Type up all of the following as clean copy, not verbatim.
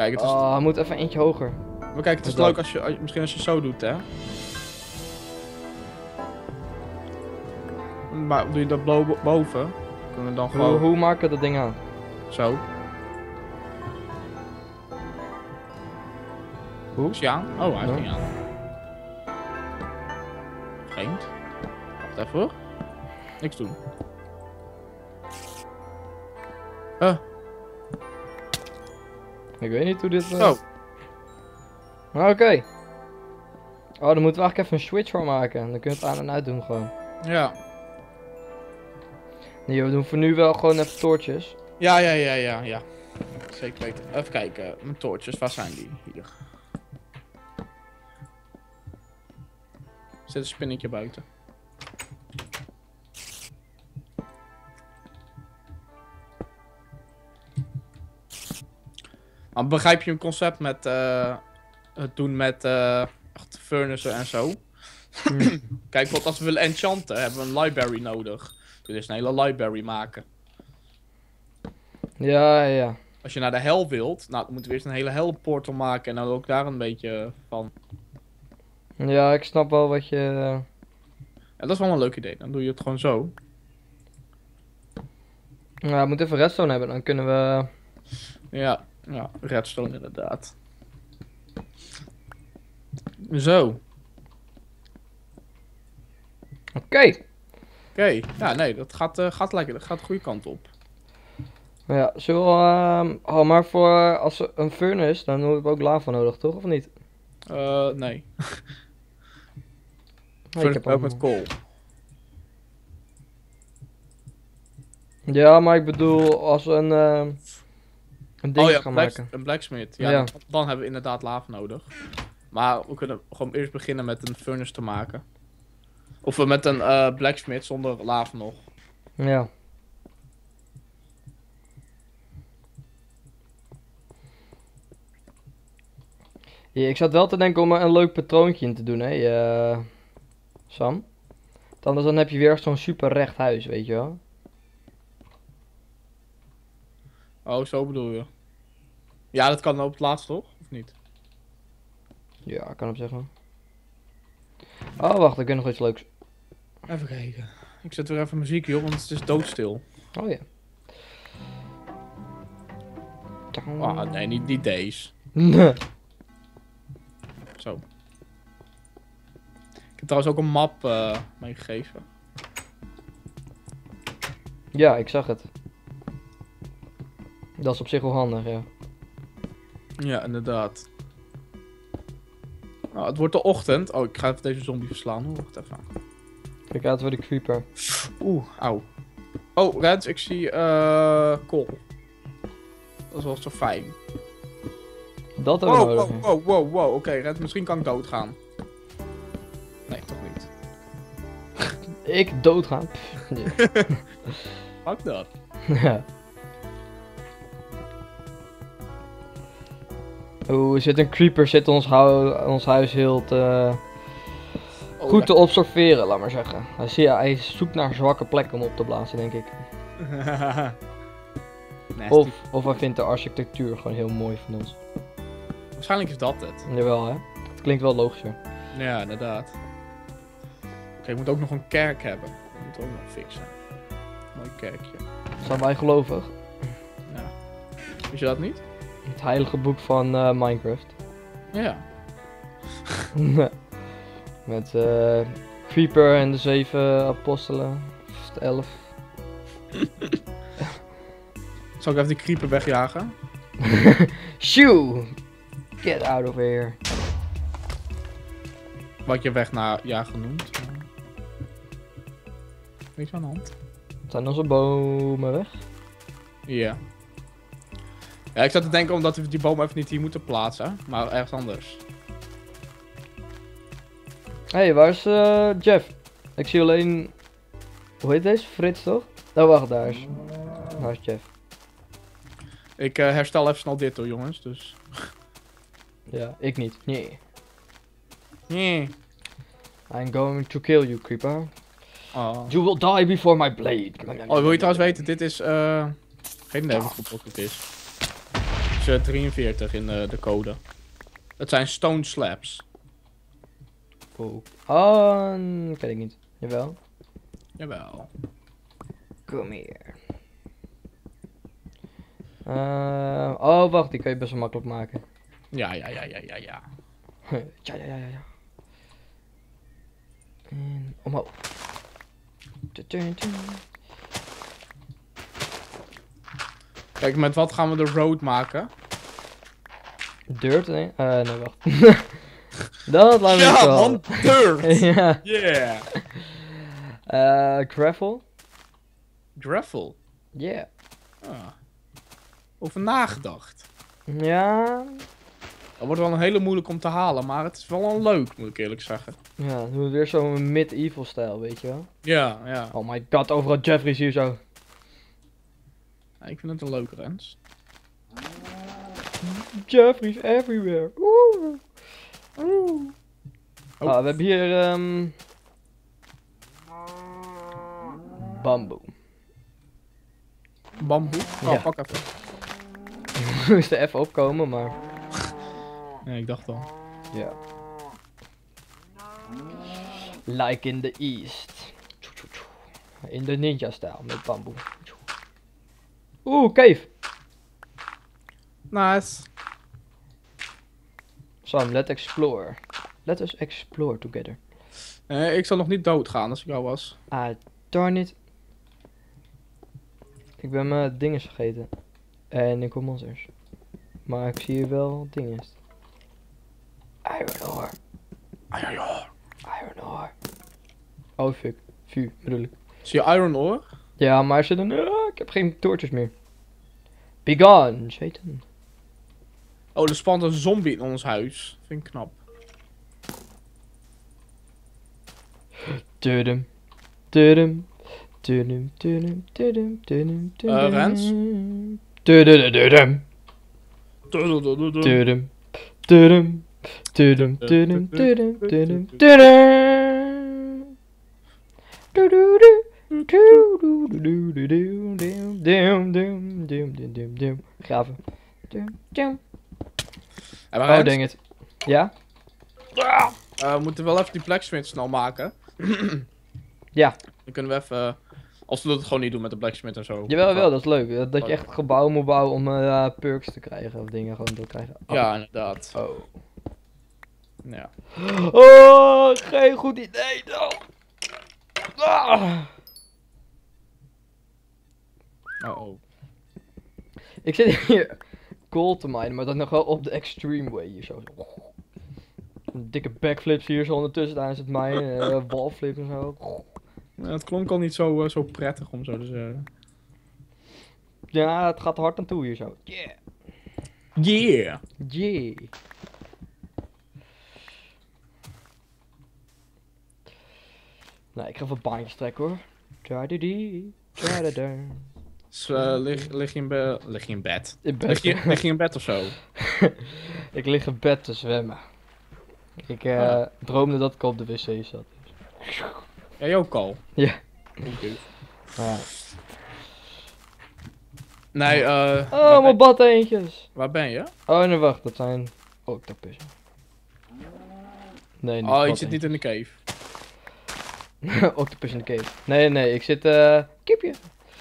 Kijk, het is... Oh, hij moet even eentje hoger. Maar kijk, het is leuk als je, misschien als je zo doet, hè. Maar doe je dat boven, kunnen we dan gewoon... Hoe maken we dat ding aan? Zo. Hoe? Is hij aan? Oh, hij is Nee. niet aan. Vreemd. Wacht even hoor. Niks doen. Ik weet niet hoe dit... Zo. Oké. Oh, dan moeten we eigenlijk even een switch voor maken. Dan kun je het aan en uit doen gewoon. Ja. Nee, we doen voor nu wel gewoon even toortjes. Ja. Zeker weten. Even kijken. Mijn toortjes, waar zijn die? Hier. Er zit een spinnetje buiten. Maar begrijp je een concept met het doen met furnaces en zo? Kijk, want als we willen enchanten, hebben we een library nodig. Dus een hele library maken. Ja. Als je naar de hel wilt, nou, dan moeten we eerst een hele hel portal maken en dan ook daar een beetje van. Ja, ik snap wel wat je... En dat is wel een leuk idee, dan doe je het gewoon zo. Ja, we moeten even redstone hebben, dan kunnen we... Ja, redstone inderdaad. Zo. Oké. Ja, nee, dat gaat lekker, dat gaat de goede kant op. Ja, zullen we... oh, maar voor als we een furnace, dan hebben we ook lava nodig, toch? Of niet? Nee. Nee, ik heb ook met kool. Ja, maar ik bedoel, als we een ding gaan maken. Een blacksmith. Ja, Ja. Dan hebben we inderdaad lava nodig. Maar we kunnen gewoon eerst beginnen met een furnace te maken. Of we met een blacksmith zonder lava nog. Ja. Ja, ik zat wel te denken om er een leuk patroontje in te doen, hè, Sam. Want anders dan heb je weer zo'n super recht huis, weet je wel. Oh, zo bedoel je. Ja, dat kan op het laatst toch? Of niet? Ja, ik kan op zeggen. Oh, wacht, ik heb nog iets leuks. Even kijken. Ik zet weer even muziek op, want het is doodstil. Oh ja. Ah, nee, niet deze. Zo. Ik heb trouwens ook een map meegegeven. Ja, ik zag het. Dat is op zich wel handig, ja. Ja, inderdaad. Nou, het wordt de ochtend. Oh, ik ga even deze zombie verslaan. Hoor. Wacht even. Kijk uit voor de creeper. Oeh, auw. Oh, Rens, ik zie kool. Dat is wel zo fijn. Dat hebben we nodig. ja. Wow. Oké, Rens, misschien kan ik doodgaan. Nee, toch niet. Ik doodgaan. Fuck dat. Ja. Oeh, zit een creeper, zit ons huis heel te... goed te observeren, laat maar zeggen. Hij zoekt naar zwakke plekken om op te blazen, denk ik. Of hij vindt de architectuur gewoon heel mooi van ons. Waarschijnlijk is dat het. Jawel, hè? Het klinkt wel logischer. Ja, inderdaad. Oké, ik moet ook nog een kerk hebben. Dat moet ook nog fixen. Mooi kerkje. Zijn wij gelovig? Ja. Wist je dat niet? Het heilige boek van Minecraft. Ja. Met Creeper en de 7 apostelen. Of de 11. Zal ik even die creeper wegjagen? Shoo! Get out of here. Wat je weg naar jagen noemt. Niks aan de hand. Zijn onze bomen weg? Ja. Ja, ik zat te denken omdat we die boom even niet hier moeten plaatsen. Maar ergens anders. Hé, hey, waar is Jeff? Ik zie alleen... Hoe heet deze? Frits, toch? Oh, wacht, daar is... Waar is Jeff? Ik herstel even snel dit hoor, jongens. Dus... Ja, ik niet. Nee. Nee. I'm going to kill you, creeper. Oh. You will die before my blade. Oh, wil je trouwens weten? Dit is... Geen idee wat het is. is 43 in de code. Het zijn stone slabs. Oh, ken ik niet. Jawel. Jawel. Kom hier. Oh, wacht, die kan je best wel makkelijk maken. Ja. ja. En omhoog. Kijk, met wat gaan we de road maken? Dirt, nee? Nee, wacht. Dat laat me niet Ja, wel. man, dirt! Ja. Yeah! Gravel? Gravel. Yeah. Ah. Over nagedacht. Ja. Dat wordt wel een hele moeilijk om te halen, maar het is wel een leuk, moet ik eerlijk zeggen. Ja, doen we weer zo'n mid-evil stijl, weet je wel? Ja. Oh my god, overal Jeffries hier zo. Ja, ik vind het een leuke Rens. Jeffries everywhere. Oeh. Oh. Ah, we hebben hier bamboe. Bamboe? Oh, Ja. pak even. Moest er even opkomen, maar Nee, ik dacht al. ja. Like in the East. In de ninja stijl met bamboe. Oeh, cave. Nice. Sam, let's explore. Let us explore together. Ik zal nog niet doodgaan als ik jou was. Ah, darn it. Ik ben mijn dingen vergeten. En ik hoor monsters. Maar ik zie hier wel dingen. Iron ore. Iron ore. Oh fuck. Vuur bedoel ik. Zie je iron ore? Ja, maar er zit een... ik heb geen torches meer. Be gone, Satan. Oh, er spant een zombie in ons huis. Vind ik knap. Tudum. Tudum. Tudum. Tudum. Tudum. Tudum. Tudum. Rens? Tudum. Tudum. Tudum. Tudum. Tudum. Tudum. Tudum. Tudum. Tudum. Graven. Oh, ding het. Ja? We moeten wel even die blacksmith snel maken. Ja. Dan kunnen we even... Als we dat gewoon niet doen met de blacksmith en zo. Jawel, wel, dat is leuk. Dat je echt gebouwen moet bouwen om perks te krijgen of dingen gewoon te krijgen. Oh. Ja, inderdaad. Oh. Ja. Oh, geen goed idee dan. Ah. Oh. Ik zit hier gold te minen, maar dat nog wel op de extreme way hier zo. Dikke backflips hier zo ondertussen tijdens het minen, wallflips en zo. Ja, het klonk al niet zo prettig om zo te zeggen. Ja, het gaat hard aan toe hier zo. Yeah. Yeah! Yeah. Nou, ik ga even baantjes trekken hoor. Tja-di-di, tja-da-da. Dus, lig je in bed? In bed. Lig je in bed of zo? Ik lig in bed te zwemmen. Ik droomde dat ik op de wc zat. Jij ook al? Ja. Oké. Ja. Nee, Oh, mijn badeentjes. waar ben je? Oh, nee, wacht, dat zijn octopussen. Nee, niet Oh, je zit niet in de cave. Octopus in de cave. Nee, ik zit, kipje.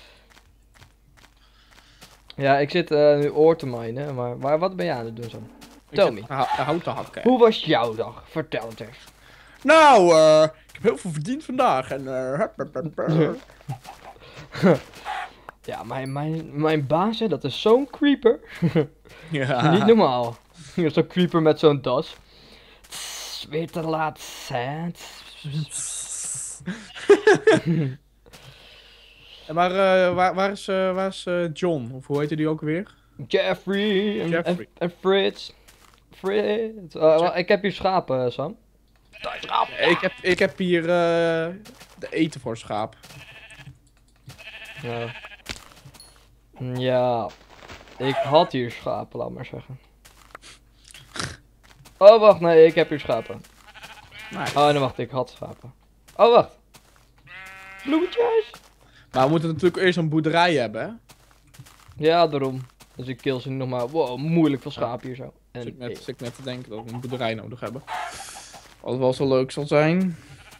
Ja, ik zit nu oor te minen, maar wat ben je aan het doen zo? Tell me. Houten hakken. Hoe was jouw dag? Vertel het eens. Nou, ik heb heel veel verdiend vandaag en Ja, mijn baas, hè, dat is zo'n creeper. ja. Niet normaal. Zo'n creeper met zo'n das. Tss, weer te laat, Sand. Maar waar is John? Of hoe heette die ook weer? Jeffrey en Frits. Frits. Ik heb hier schapen, Sam. Ik heb hier de eten voor schaap. Ja. Ja. Ik had hier schapen, laat maar zeggen. Oh, wacht, nee, ik heb hier schapen. Nice. Oh, nee, wacht, ik had schapen. Oh, wacht. Bloemetjes. Maar we moeten natuurlijk eerst een boerderij hebben, hè? Ja, daarom. Dus ik kill ze nu nog maar, wow, moeilijk veel schapen hier zo. En Zit ik net te denken dat we een boerderij nodig hebben. Wat wel zo leuk zal zijn.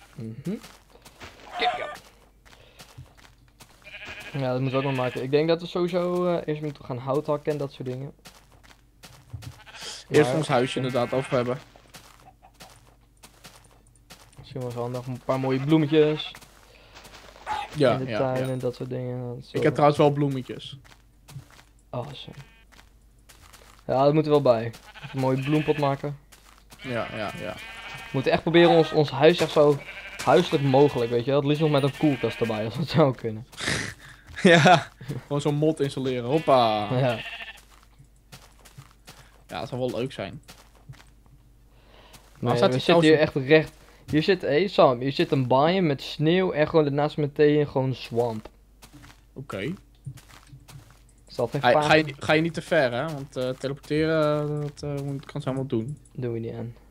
Ja, dat moeten we ook nog maken. Ik denk dat we sowieso eerst moeten gaan hout hakken en dat soort dingen. Eerst Maar- ons huisje inderdaad over hebben. Misschien wel eens handig, een paar mooie bloemetjes Ja, in de tuin ja. en dat soort dingen. Dat is Ik wel- heb trouwens wel bloemetjes. Awesome. Ja, dat moet er wel bij. Even een mooie bloempot maken. Ja. We moeten echt proberen ons huis echt zo huiselijk mogelijk, weet je wel. Het liefst nog met een koelkast erbij, als dat zou kunnen. Ja, gewoon zo'n mod installeren. Hoppa. Ja. Ja, dat zou wel leuk zijn. Nee, staat we die zitten hier trouwens- echt recht. Hier zit, Sam, hier zit een biome met sneeuw en gewoon daarnaast meteen gewoon swamp. Oké. Is dat echt Ga je niet te ver, hè? Want teleporteren, dat kan ze allemaal doen. Doen we niet aan.